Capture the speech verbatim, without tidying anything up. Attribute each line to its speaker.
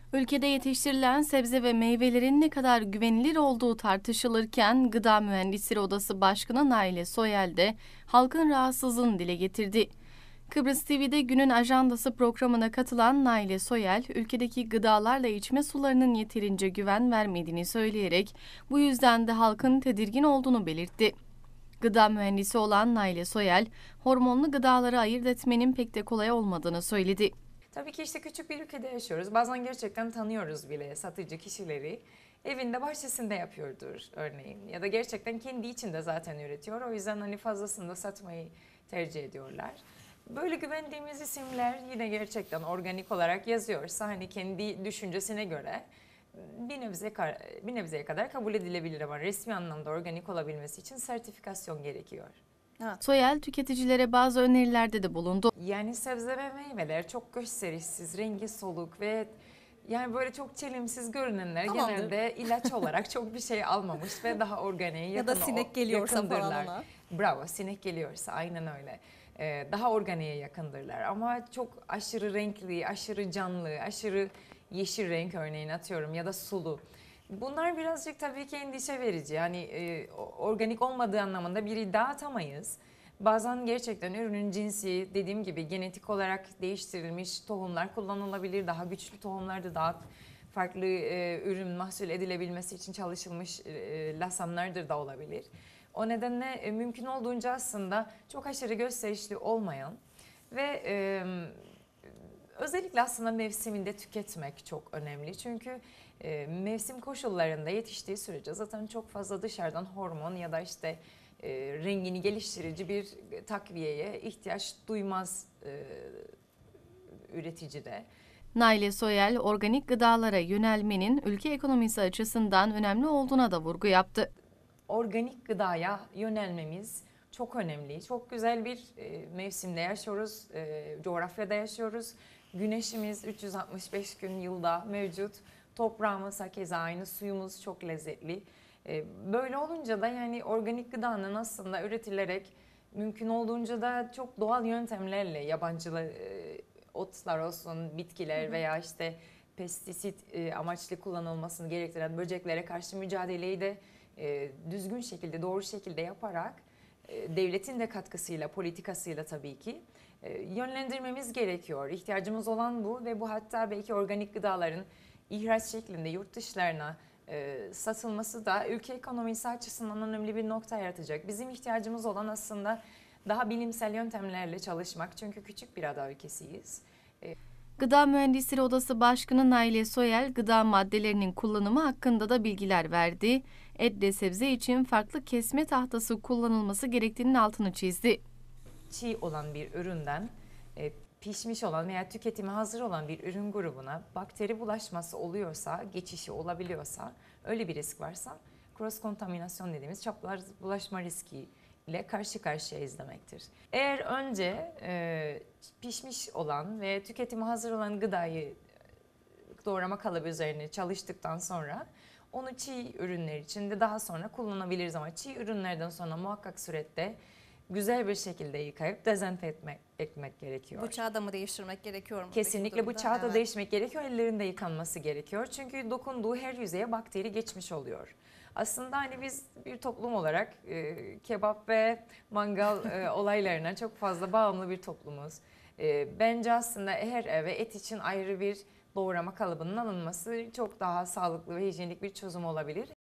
Speaker 1: Ülkede yetiştirilen sebze ve meyvelerin ne kadar güvenilir olduğu tartışılırken Gıda Mühendisleri Odası Başkanı Naile Soyel de halkın rahatsızlığını dile getirdi. Kıbrıs T V'de Günün Ajandası programına katılan Naile Soyel, ülkedeki gıdalarla içme sularının yeterince güven vermediğini söyleyerek bu yüzden de halkın tedirgin olduğunu belirtti. Gıda mühendisi olan Naile Soyel, hormonlu gıdaları ayırt etmenin pek de kolay olmadığını söyledi.
Speaker 2: Tabii ki işte küçük bir ülkede yaşıyoruz. Bazen gerçekten tanıyoruz bile satıcı kişileri. Evinde bahçesinde yapıyordur örneğin. Ya da gerçekten kendi içinde zaten üretiyor. O yüzden hani fazlasını da satmayı tercih ediyorlar. Böyle güvendiğimiz isimler yine gerçekten organik olarak yazıyorsa hani kendi düşüncesine göre bir nebze bir nebzeye kadar kabul edilebilir ama resmi anlamda organik olabilmesi için sertifikasyon gerekiyor.
Speaker 1: Evet. Soyel tüketicilere bazı önerilerde de bulundu.
Speaker 2: Yani sebze ve meyveler çok gösterişsiz, rengi soluk ve yani böyle çok çelimsiz görünenler
Speaker 3: Tamamdır.
Speaker 2: genelde ilaç olarak çok bir şey almamış ve daha organiğe yakın,
Speaker 3: Ya da sinek geliyorsa
Speaker 2: yakındırlar.
Speaker 3: falan ona.
Speaker 2: Bravo, sinek geliyorsa aynen öyle. Ee, daha organiğe yakındırlar ama çok aşırı renkli, aşırı canlı, aşırı yeşil renk örneğin atıyorum ya da sulu. Bunlar birazcık tabii ki endişe verici. Yani e, organik olmadığı anlamında bir iddia atamayız. Bazen gerçekten ürünün cinsi dediğim gibi genetik olarak değiştirilmiş tohumlar kullanılabilir. Daha güçlü tohumlarda daha farklı e, ürün mahsul edilebilmesi için çalışılmış e, lasamlardır da olabilir. O nedenle e, mümkün olduğunca aslında çok aşırı gösterişli olmayan ve e, özellikle aslında mevsiminde tüketmek çok önemli. Çünkü e, mevsim koşullarında yetiştiği sürece zaten çok fazla dışarıdan hormon ya da işte e, rengini geliştirici bir takviyeye ihtiyaç duymaz e, üreticide.
Speaker 1: Naile Soyel, organik gıdalara yönelmenin ülke ekonomisi açısından önemli olduğuna da vurgu yaptı.
Speaker 2: Organik gıdaya yönelmemiz çok önemli. Çok güzel bir e, mevsimde yaşıyoruz, e, coğrafyada yaşıyoruz. Güneşimiz üç yüz altmış beş gün yılda mevcut. Toprağımız hakeza aynı, suyumuz çok lezzetli. E, böyle olunca da yani organik gıdanın aslında üretilerek mümkün olduğunca da çok doğal yöntemlerle yabancı e, otlar olsun, bitkiler hı hı. veya işte pestisit e, amaçlı kullanılmasını gerektiren böceklere karşı mücadeleyi de e, düzgün şekilde, doğru şekilde yaparak e, devletin de katkısıyla, politikasıyla tabii ki e, yönlendirmemiz gerekiyor. İhtiyacımız olan bu ve bu hatta belki organik gıdaların ihraç şeklinde yurt dışlarına e, satılması da ülke ekonomisi açısından önemli bir nokta yaratacak. Bizim ihtiyacımız olan aslında daha bilimsel yöntemlerle çalışmak çünkü küçük bir ada ülkesiyiz. E,
Speaker 1: Gıda Mühendisleri Odası Başkanı Naile Soyel, gıda maddelerinin kullanımı hakkında da bilgiler verdi. Et ve sebze için farklı kesme tahtası kullanılması gerektiğinin altını çizdi.
Speaker 2: Çiğ olan bir üründen e, pişmiş olan veya tüketime hazır olan bir ürün grubuna bakteri bulaşması oluyorsa, geçişi olabiliyorsa, öyle bir risk varsa cross kontaminasyon dediğimiz çapraz bulaşma riski ile karşı karşıyayız demektir. Eğer önce e, pişmiş olan ve tüketime hazır olan gıdayı doğrama kalıbı üzerine çalıştıktan sonra onu çiğ ürünler için de daha sonra kullanabiliriz ama çiğ ürünlerden sonra muhakkak surette güzel bir şekilde yıkayıp dezenfekte etmek, etmek gerekiyor.
Speaker 3: Bıçağı da mı değiştirmek gerekiyor mu?
Speaker 2: Kesinlikle bıçağı da
Speaker 3: evet.
Speaker 2: değiştirmek gerekiyor, ellerinde yıkanması gerekiyor. Çünkü dokunduğu her yüzeye bakteri geçmiş oluyor. Aslında hani biz bir toplum olarak e, kebap ve mangal e, olaylarına çok fazla bağımlı bir toplumuz. E, bence aslında her eve et için ayrı bir doğrama kalıbının alınması çok daha sağlıklı ve hijyenik bir çözüm olabilir.